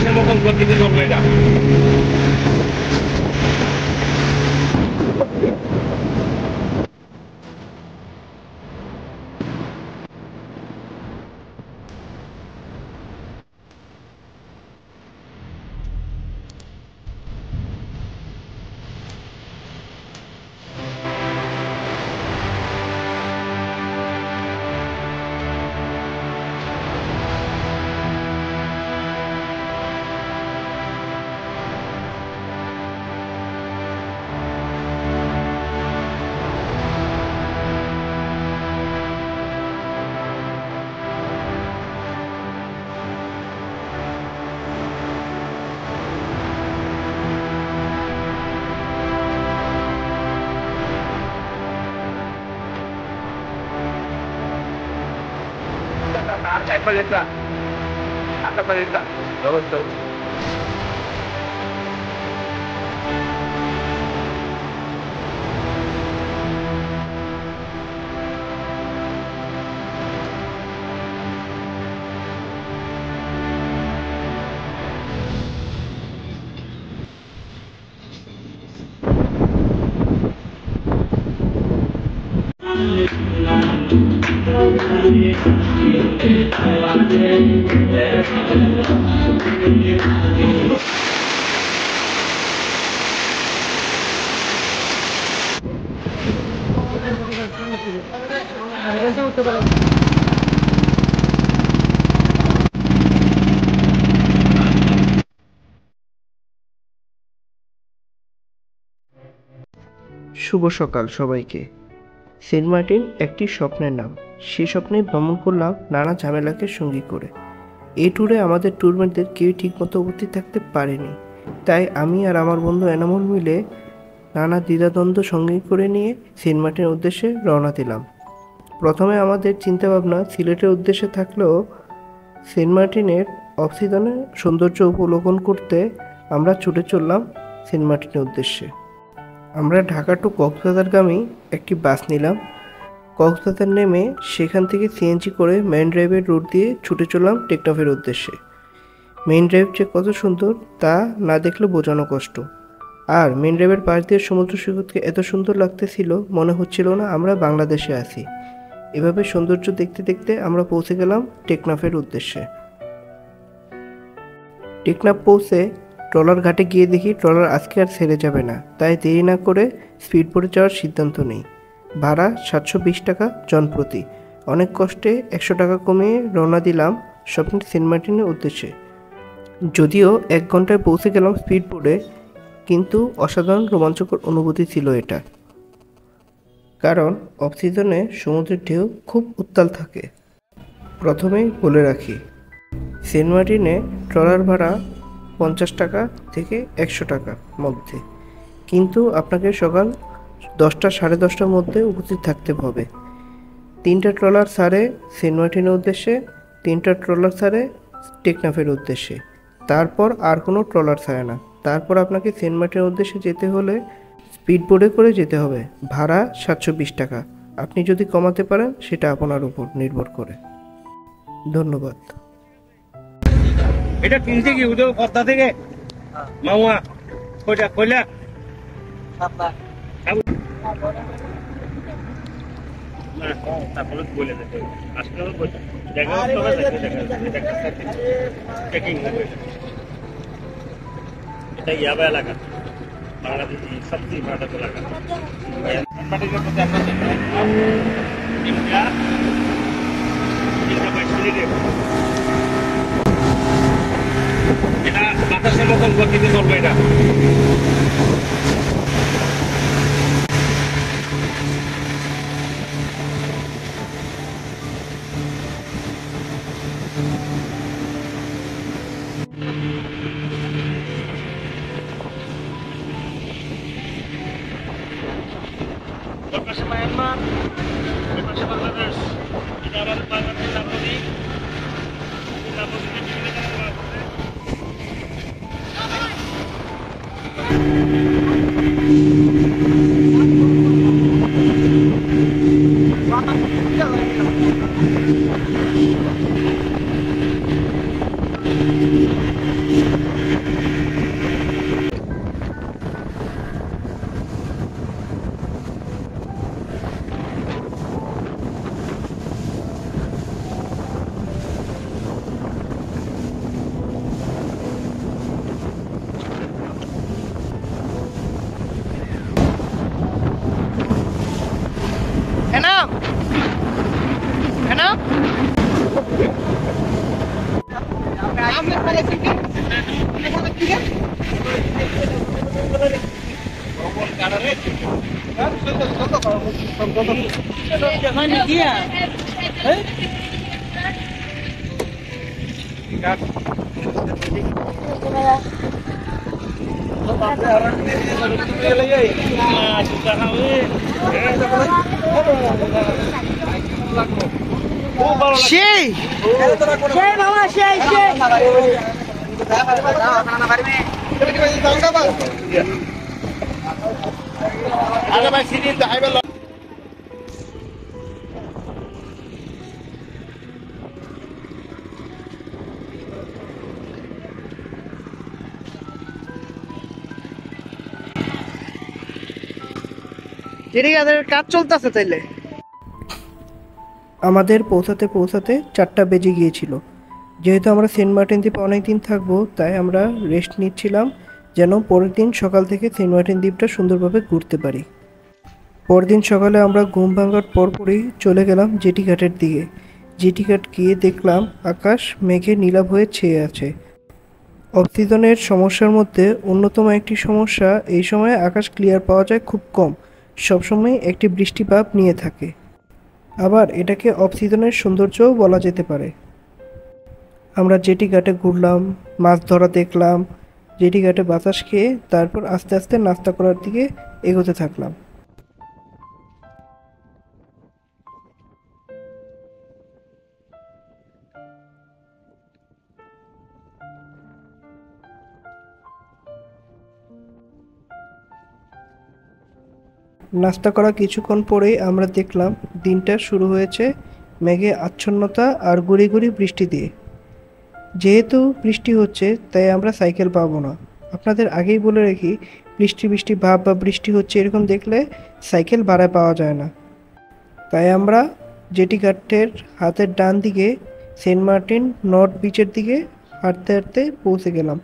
বাতাসের মতন গতিতে চলবে এটা। Apa kita? Apa kita? Betul. শুভ সকাল সবাইকে। সেন্ট মার্টিন একটি স্বপ্নের নাম। সে স্বপ্নে ভ্রমণ করলাম নানা ঝামেলাকে সঙ্গী করে। এই ট্যুরে আমাদের ট্যুরমেটদের কেউ ঠিকমতো উপস্থিত থাকতে পারেনি, তাই আমি আর আমার বন্ধু এনামুল মিলে নানা দ্বিধাদ্বন্দ্ব সঙ্গী করে নিয়ে সেন্ট মার্টিনের উদ্দেশ্যে রওনা দিলাম। প্রথমে আমাদের চিন্তাভাবনা সিলেটের উদ্দেশ্যে থাকলেও সেন্ট মার্টিনের অফ সিজনে সৌন্দর্য উপলক্ষণ করতে আমরা ছুটে চললাম সেন্ট মার্টিনের উদ্দেশ্যে। আমরা ঢাকা টু কক্সবাজারগামী একটি বাস নিলাম। কক্সবাজার নেমে সেখান থেকে সিএনজি করে মেইন ড্রাইভের রুট দিয়ে ছুটে চললাম টেকনাফের উদ্দেশ্যে। মেইন ড্রাইভ যে কত সুন্দর তা না দেখলে বোঝানো কষ্ট। আর মেইন ড্রাইভের পাশ দিয়ে সমুদ্র সৈকতকে এত সুন্দর লাগতেছিল, মনে হচ্ছিল না আমরা বাংলাদেশে আছি। এভাবে সৌন্দর্য দেখতে দেখতে আমরা পৌঁছে গেলাম টেকনাফের উদ্দেশ্যে। টেকনাফ পৌঁছে ট্রলার ঘাটে গিয়ে দেখি ট্রলার আজকে আর ছেড়ে যাবে না, তাই দেরি না করে স্পিড বোটে যাওয়ার সিদ্ধান্ত নেই। ভাড়া 720 টাকা জনপ্রতি। অনেক কষ্টে 100 টাকা কমিয়ে রওনা দিলাম স্বপ্নের সেন্ট মার্টিনের উদ্দেশ্যে। যদিও 1 ঘন্টায় পৌঁছে গেলাম স্পিড বোটে, কিন্তু অসাধারণ রোমাঞ্চকর অনুভূতি ছিল এটা। কারণ অফ সিজনে সমুদ্রের ঢেউ খুব উত্তাল থাকে। প্রথমেই বলে রাখি, সেন্ট মার্টিনে ট্রলার ভাড়া 50 টাকা থেকে 100 টাকার মধ্যে, কিন্তু আপনাকে সকাল 10টা সাড়ে 10টার মধ্যে উপস্থিত থাকতে হবে। 3টা ট্রলার ছাড়ে সেন্ট মার্টিনের উদ্দেশ্যে, 3টা ট্রলার ছাড়ে টেকনাফের উদ্দেশ্যে, তারপর আর কোনো ট্রলার ছাড়ে না। তারপর আপনাকে সেন্ট মার্টিনের উদ্দেশ্যে যেতে হলে স্পিড বোটে করে যেতে হবে। ভাড়া 720 টাকা। আপনি যদি কমাতে পারেন সেটা আপনার উপর নির্ভর করে। ধন্যবাদ। এটা কিনছে কি উদয় পদ্মা থেকে মামা কইটা কইলা তারপরে বলে দেবে আজকে দেখা এটা ইয়াবা এলাকা, বাংলাদেশি সবচেয়ে ভালো এলাকা। এটা বাতাসের মতন গতিতে চলবে এটা। পাশে মায়ানমার, পাশে বাংলাদেশ। এটা আমাদের বাংলাদেশের নাগরিক। নাগরিক সেই মামা সেই কাজ চলতেছে তাইলে। আমাদের পৌঁছাতে পৌঁছাতে 4টা বেজে গিয়েছিল। যেহেতু আমরা সেন্ট মার্টিন দ্বীপে অনেকদিন থাকবো, তাই আমরা রেস্ট নিচ্ছিলাম যেন পরের দিন সকাল থেকে সেন্ট মার্টিন দ্বীপটা সুন্দরভাবে ঘুরতে পারি। পরের দিন সকালে আমরা ঘুম ভাঙার পরপরই চলে গেলাম জেটি ঘাটের দিকে। জেটি ঘাট গিয়ে দেখলাম আকাশ মেঘে নীলাভ হয়ে ছেয়ে আছে। অফ সিজনের সমস্যার মধ্যে অন্যতম একটি সমস্যা, এই সময় আকাশ ক্লিয়ার পাওয়া যায় খুব কম, সবসময় একটি বৃষ্টিপাত নিয়ে থাকে। আবার এটাকে অফ সিজনের সৌন্দর্যও বলা যেতে পারে। আমরা জেটি ঘাটে ঘুরলাম, মাছ ধরা দেখলাম, জেটি ঘাটে বাতাস খেয়ে তারপর আস্তে আস্তে নাস্তা করার দিকে এগোতে থাকলাম। নাস্তা করা কিছুক্ষণ পরেই আমরা দেখলাম দিনটা শুরু হয়েছে মেঘে আচ্ছন্নতা আর গুঁড়ি গুঁড়ি বৃষ্টি দিয়ে। যেহেতু বৃষ্টি হচ্ছে তাই আমরা সাইকেল পাবো না। আপনাদের আগেই বলে রাখি, বৃষ্টি বৃষ্টি ভাব বা বৃষ্টি হচ্ছে এরকম দেখলে সাইকেল ভাড়ায় পাওয়া যায় না। তাই আমরা জেটি ঘাটের হাতের ডান দিকে সেন্ট মার্টিন নর্থ বিচের দিকে হাঁটতে হাঁটতে পৌঁছে গেলাম।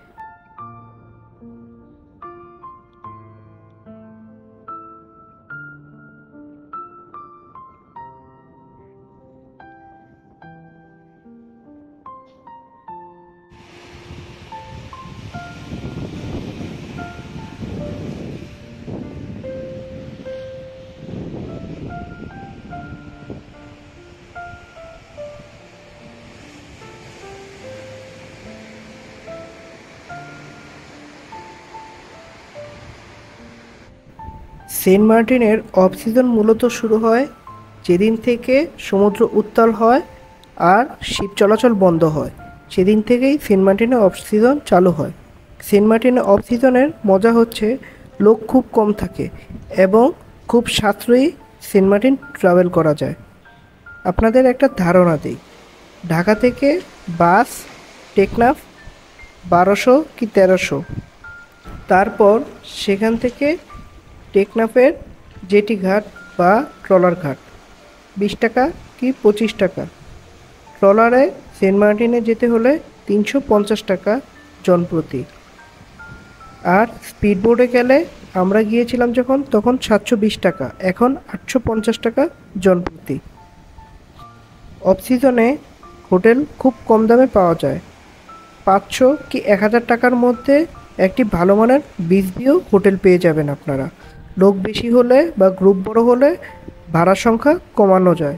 সেন্ট মার্টিনের অফ সিজন মূলত শুরু হয় যেদিন থেকে সমুদ্র উত্তাল হয় আর শিপ চলাচল বন্ধ হয়, সেদিন থেকেই সেন্ট মার্টিনে অফ সিজন চালু হয়। সেন্ট মার্টিনে অফ সিজনের মজা হচ্ছে লোক খুব কম থাকে এবং খুব সাশ্রয়ী সেন্ট মার্টিন ট্রাভেল করা যায়। আপনাদের একটা ধারণা দিই, ঢাকা থেকে বাস টেকনাফ 1200 কি 1300, তারপর সেখান থেকে টেকনাফের জেটি ঘাট বা ট্রলার ঘাট 20 টাকা কি 25 টাকা। ট্রলারে সেন্ট মার্টিনে যেতে হলে 350 টাকা জনপ্রতি। আর স্পিডবোটে গেলে আমরা গিয়েছিলাম যখন তখন 720 টাকা, এখন 850 টাকা জনপ্রতি। অফ সিজনে হোটেল খুব কম দামে পাওয়া যায়, 500 কি 1000 টাকার মধ্যে একটি ভালো মানের বিচ ভিউ হোটেল পেয়ে যাবেন আপনারা। লোক বেশি হলে বা গ্রুপ বড় হলে ভাড়ার সংখ্যা কমানো যায়।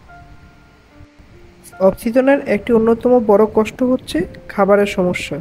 অফ সিজনের একটি অন্যতম বড় কষ্ট হচ্ছে খাবারের সমস্যা।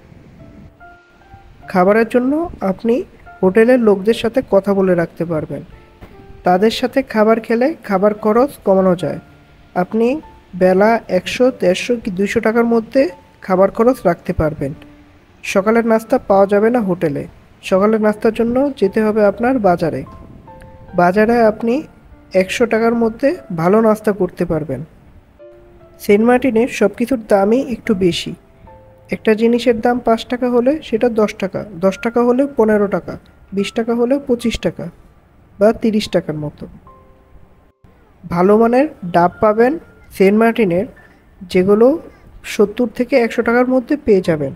খাবারের জন্য আপনি হোটেলের লোকদের সাথে কথা বলে রাখতে পারবেন, তাদের সাথে খাবার খেলে খাবার খরচ কমানো যায়। আপনি বেলা 100, 150 কি 200 টাকার মধ্যে খাবার খরচ রাখতে পারবেন। সকালের নাস্তা পাওয়া যাবে না হোটেলে, সকালের নাস্তার জন্য যেতে হবে আপনার বাজারে। বাজারে আপনি 100 টাকার মধ্যে ভালো নাস্তা করতে পারবেন। সেন্ট মার্টিনের সব কিছুর দামই একটু বেশি। একটা জিনিসের দাম 5 টাকা হলে সেটা 10 টাকা, 10 টাকা হলে 15 টাকা, 20 টাকা হলে 25 টাকা বা 30 টাকার মতো। ভালো মানের ডাব পাবেন সেন্ট মার্টিনের, যেগুলো 70 থেকে 100 টাকার মধ্যে পেয়ে যাবেন।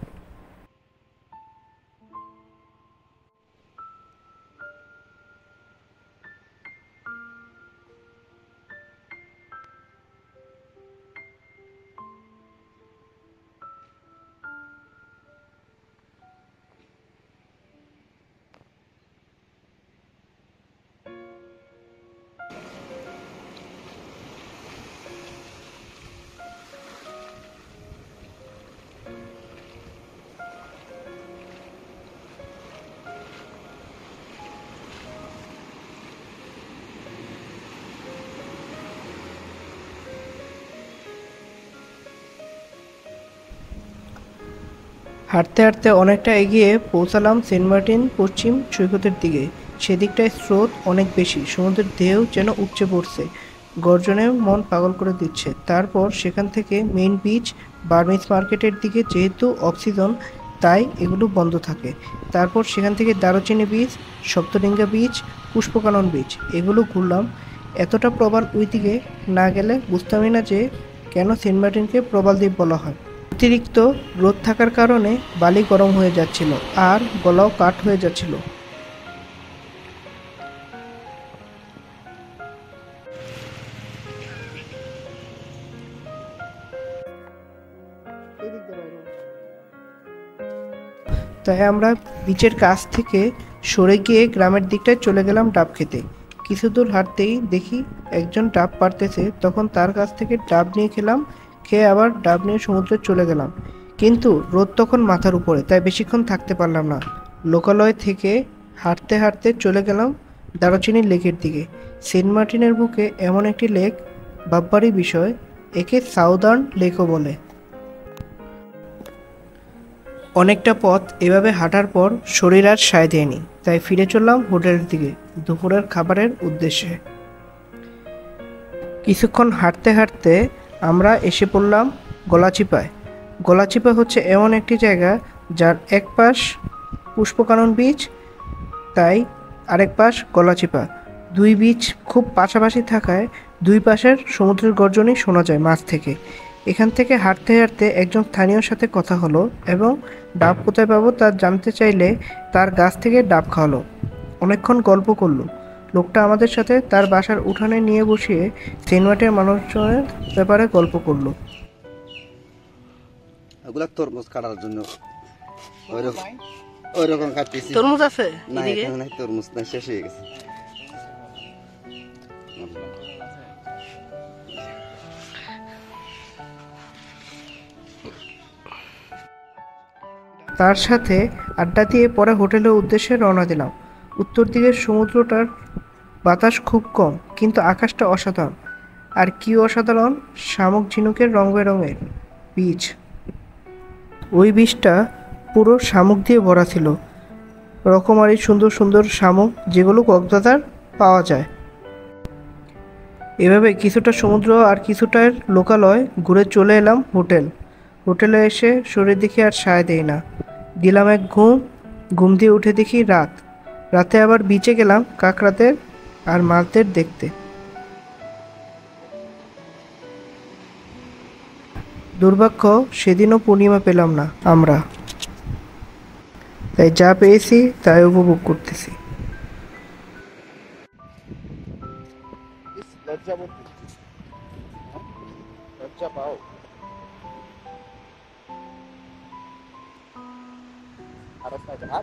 হাঁটতে হাঁটতে অনেকটা এগিয়ে পৌঁছালাম সেন্ট মার্টিন পশ্চিম সৈকতের দিকে। সেদিকটায় স্রোত অনেক বেশি, সমুদ্রের ঢেউ যেন উপচে পড়ছে, গর্জনে মন পাগল করে দিচ্ছে। তারপর সেখান থেকে মেইন বিচ, বার্মিজ মার্কেটের দিকে, যেহেতু অফ সিজন তাই এগুলো বন্ধ থাকে। তারপর সেখান থেকে Daruchini beach, Saptalinga beach, Pushpakanan beach এগুলো ঘুরলাম। এতটা প্রবাল ওই দিকে না গেলে বুঝতামই না যে কেন সেন্ট মার্টিনকে প্রবাল দ্বীপ বলা হয়। অতিরিক্ত রোদ থাকার কারণে বালি গরম হয়ে যাচ্ছিল আর গলাও কাঠ হয়ে যাচ্ছিল। তাই আমরা বিচের কাছ থেকে সরে গিয়ে গ্রামের দিকটায় চলে গেলাম ডাব খেতে। কিছু দূর হাঁটতেই দেখি একজন ডাব পাড়তেছে, তখন তার কাছ থেকে ডাব নিয়ে খেলাম। খেয়ে আবার ডাব নিয়ে সমুদ্রে চলে গেলাম, কিন্তু রোদ তখন মাথার উপরে, তাই বেশিক্ষণ থাকতে পারলাম না। লোকালয় থেকে হাঁটতে হাঁটতে চলে গেলাম দারুচিনি লেকের দিকে। সেন্ট মার্টিনের বুকে এমন একটি লেক ভাববারই বিষয়, একে সাউদার্ন লেকও বলে। অনেকটা পথ এভাবে হাঁটার পর শরীর আর সায় দেয়নি, তাই ফিরে চললাম হোটেলের দিকে দুপুরের খাবারের উদ্দেশ্যে। কিছুক্ষণ হাঁটতে হাঁটতে আমরা এসে পড়লাম গলাচিপায়। গলাচিপা হচ্ছে এমন একটি জায়গা যার এক পাশ পুষ্পকানন বিচ, তাই আরেক পাশ গলাচিপা। দুই বিচ খুব পাশাপাশি থাকায় দুই পাশের সমুদ্রের গর্জনই শোনা যায় মাছ থেকে। এখান থেকে হাঁটতে হাঁটতে একজন স্থানীয়র সাথে কথা হলো এবং ডাব কোথায় পাবো তা জানতে চাইলে তার গাছ থেকে ডাব খাওয়ালো। অনেকক্ষণ গল্প করলো। লোকটা আমাদের সাথে তার বাসার উঠানে নিয়ে বসিয়ে সেন্ট মার্টিনের মানুষজনের ব্যাপারে গল্প করলো। ওগুলা তরমুজ কাটার জন্য ওই রকম কাটতেছি। তরমুজ আছে না এখানে নাই, তরমুজ না, শেষ হয়ে গেছে। তার সাথে আড্ডা দিয়ে পরে হোটেলের উদ্দেশ্যে রওনা দিলাম। উত্তর দিকের সমুদ্রটার বাতাস খুব কম, কিন্তু আকাশটা অসাধারণ। আর কি অসাধারণ, শামুক ঝিনুকের রং বেরঙের বীজ। ওই বীজটা পুরো শামুক দিয়ে ভরা ছিল, রকমারি সুন্দর সুন্দর শামুক যেগুলো কক্সবাজার পাওয়া যায়। এভাবে কিছুটা সমুদ্র আর কিছুটার লোকালয় ঘুরে চলে এলাম হোটেলে এসে শরীর দেখি আর সায় দেয় না। দিলাম এক ঘুম দিয়ে উঠে দেখি রাতে আবার বিচে গেলাম কাঁকড়াদের আর মাছদের দেখতে। দুর্ভাগ্য সেদিনও পূর্ণিমা পেলাম না আমরা, তাই যা পেয়েছি তাই উপভোগ করতেছি। লজ্জা পাও? আরো সাইড হাত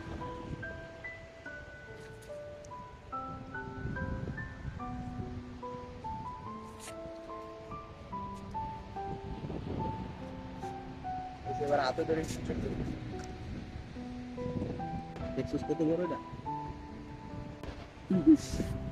এবার হাতে ধরে দেখছিস কত বড় এটা।